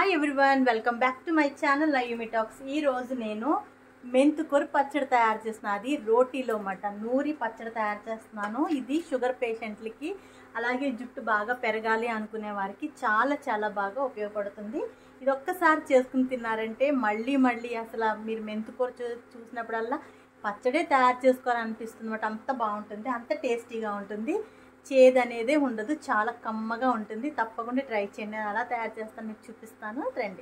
Hi everyone, welcome back to my channel లయూమి talks. ఈ రోజు నేను మెంతుకూర పచ్చడి తయారు చేస్తున్నాను. అది రోటీలో నూరి పచ్చడి తయారు చేస్తున్నాను. ఇది షుగర్ పేషెంట్లకి అలాగే జుట్టు బాగా పెరగాలి అనుకునే వారికి చాలా చాలా బాగా ఉపయోగపడుతుంది. ఇది ఒక్కసారి చేసుకుని తిన్నారంటే మళ్ళీ అసలు మీరు మెంతుకూర చూసినప్పుడల్లా పచ్చడే తయారు చేసుకోవాలనిపిస్తుంది అన్నమాట. అంత బాగుంటుంది, అంత టేస్టీగా ఉంటుంది. చేదు అనేది ఉండదు, చాలా కమ్మగా ఉంటుంది. తప్పకుండా ట్రై చేయండి. అలా తయారు చేస్తాను, మీకు చూపిస్తాను. రండి.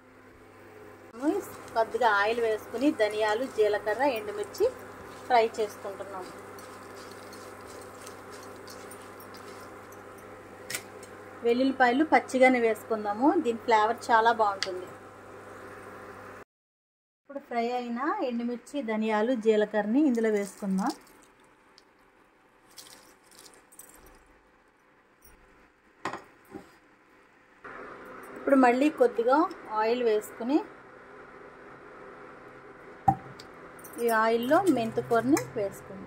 కొద్దిగా ఆయిల్ వేసుకుని ధనియాలు, జీలకర్ర, ఎండుమిర్చి ఫ్రై చేసుకుంటున్నాము. వెల్లుల్లిపాయలు పచ్చిగానే వేసుకుందాము, దీని ఫ్లేవర్ చాలా బాగుంటుంది. ఇప్పుడు ఫ్రై అయిన ఎండుమిర్చి, ధనియాలు, జీలకర్రని ఇందులో వేసుకుందాం. ఇప్పుడు మళ్ళీ కొద్దిగా ఆయిల్ వేసుకుని ఈ ఆయిల్లో మెంతుకూరని వేసుకుందాం.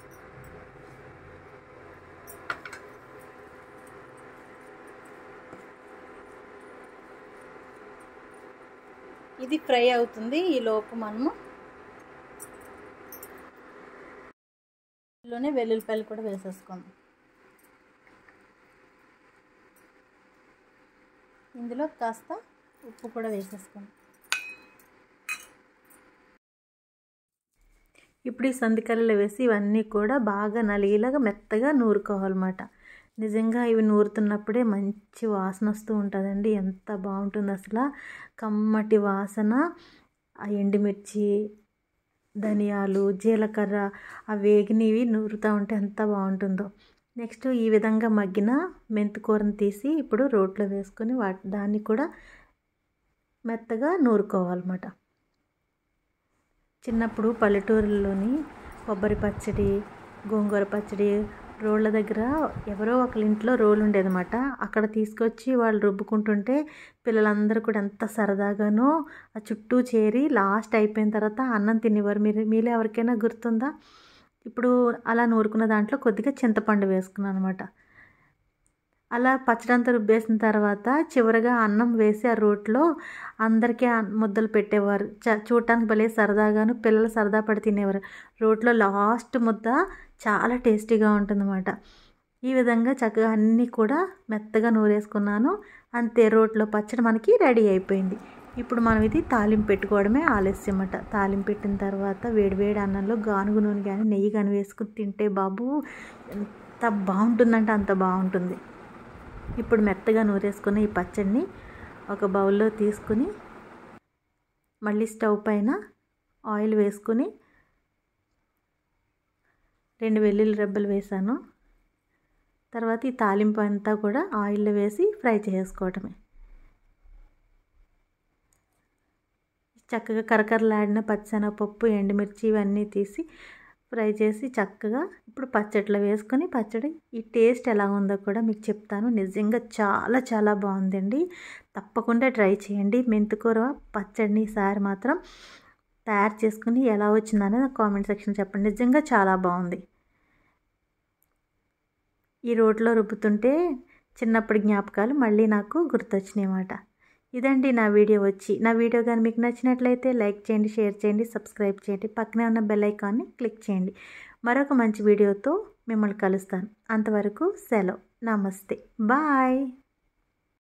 ఇది ఫ్రై అవుతుంది. ఈ లోపు మనము ఇందులోనే వెల్లుల్లిపాయలు కూడా వేసేసుకుందాం. ఇందులో కాస్త ఉప్పు కూడా వేసేసుకోండి. ఇప్పుడు ఈ సందికర్రలు వేసి ఇవన్నీ కూడా బాగా నలిగేలాగా మెత్తగా నూరుకోవాలన్నమాట. నిజంగా ఇవి నూరుతున్నప్పుడే మంచి వాసన వస్తూ ఉంటుందండి. ఎంత బాగుంటుంది అసలు, కమ్మటి వాసన. ఆ ఎండుమిర్చి, ధనియాలు, జీలకర్ర ఆ వేగినవి నూరుతూ ఉంటే ఎంత బాగుంటుందో. నెక్స్ట్ ఈ విధంగా మగ్గిన మెంతుకూరను తీసి ఇప్పుడు రోట్లో వేసుకొని దాన్ని కూడా మెత్తగా నూరుకోవాలన్నమాట. చిన్నప్పుడు పల్లెటూరులోని కొబ్బరి పచ్చడి, గోంగూర పచ్చడి రోళ్ళ దగ్గర ఎవరో ఒకరి ఇంట్లో రోలు ఉండేదన్నమాట. అక్కడ తీసుకొచ్చి వాళ్ళు రుబ్బుకుంటుంటే పిల్లలందరూ కూడా ఎంత సరదాగానో ఆ చుట్టూ చేరి లాస్ట్ అయిపోయిన తర్వాత అన్నం తినేవారు. మీలో ఎవరికైనా గుర్తుందా? ఇప్పుడు అలా నూరుకున్న దాంట్లో కొద్దిగా చింతపండు వేసుకున్నాను అనమాట. అలా పచ్చడంతా రుబ్బేసిన తర్వాత చివరిగా అన్నం వేసి ఆ రోట్లో అందరికీ ముద్దలు పెట్టేవారు. చూడటానికి భలే సరదాగాను పిల్లలు సరదా పడి తినేవారు. రోట్లో లాస్ట్ ముద్ద చాలా టేస్టీగా ఉంటుందన్నమాట. ఈ విధంగా చక్కగా అన్నీ కూడా మెత్తగా నూరేసుకున్నాను. అంతే, రోట్లో పచ్చడి మనకి రెడీ అయిపోయింది. ఇప్పుడు మనం ఇది తాలింపు పెట్టుకోవడమే ఆలస్యం అన్నమాట. తాలింపు పెట్టిన తర్వాత వేడివేడి అన్నంలో గానుగు నూనె కానీ నెయ్యి కానీ వేసుకుని తింటే బాబు ఎంత బాగుంటుందంటే అంత బాగుంటుంది. ఇప్పుడు మెత్తగా నూరేసుకుని ఈ పచ్చడిని ఒక బౌల్లో తీసుకుని మళ్ళీ స్టవ్ పైన ఆయిల్ వేసుకుని 2 వెల్లుల్లి రెబ్బలు వేసాను. తర్వాత ఈ తాలింపు అంతా కూడా ఆయిల్లో వేసి ఫ్రై చేసుకోవటమే. చక్కగా కరకరలాడిన పచ్చిశనగపప్పు, ఎండుమిర్చి ఇవన్నీ తీసి ఫ్రై చేసి చక్కగా ఇప్పుడు పచ్చడిలో వేసుకొని పచ్చడి ఈ టేస్ట్ ఎలా ఉందో కూడా మీకు చెప్తాను. నిజంగా చాలా చాలా బాగుందండి. తప్పకుండా ట్రై చేయండి. మెంతుకూర పచ్చడిని ఈసారి మాత్రం తయారు చేసుకుని ఎలా వచ్చిందనేది నాకు కామెంట్ సెక్షన్ చెప్పండి. నిజంగా చాలా బాగుంది. ఈ రోట్లో రుబ్బుతుంటే చిన్నప్పటి జ్ఞాపకాలు మళ్ళీ నాకు గుర్తొచ్చినాయి అన్నమాట. ఇదండి నా వీడియో కానీ మీకు నచ్చినట్లయితే లైక్ చేయండి, షేర్ చేయండి, సబ్స్క్రైబ్ చేయండి. పక్కనే ఉన్న బెల్ ఐకాన్ని క్లిక్ చేయండి. మరొక మంచి వీడియోతో మిమ్మల్ని కలుస్తాను. అంతవరకు సెలవు. నమస్తే, బాయ్.